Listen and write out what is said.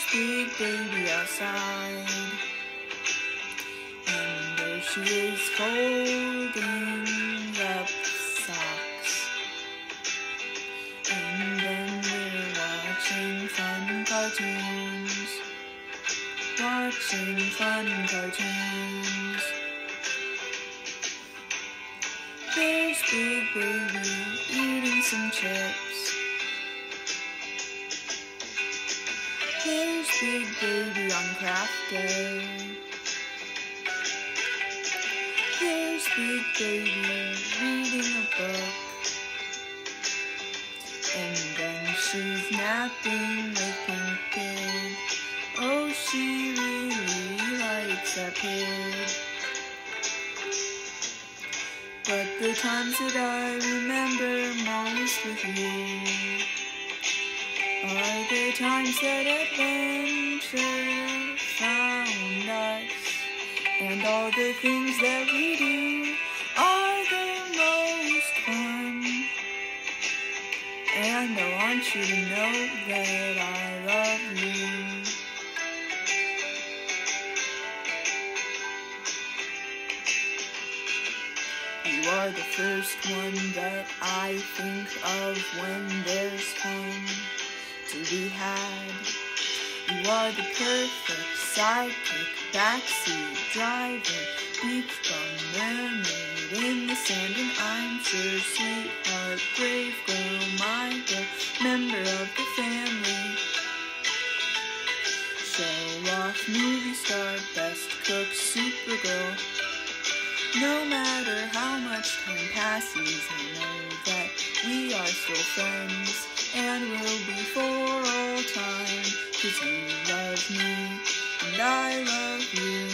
big baby outside, and there she is folding up socks. And then we're watching fun cartoons. There's big baby eating some chips. There's big baby on craft day. There's big baby reading a book. And then she's napping with Pink Pig. Oh, she really likes that pig. But the times that I remember most with you are the times that adventure found us, and all the things that we do are the most fun. And I want you to know that I love you. You are the first one that I think of when there's fun to be had. You are the perfect sidekick, backseat driver, beach bum, mermaid in the sand, and I'm sure sweetheart, brave girl, my girl, member of the family. Show off, movie star, best cook, Supergirl. No matter how much time passes, I know that we are still friends, and will be for all time, 'cause you love me, and I love you.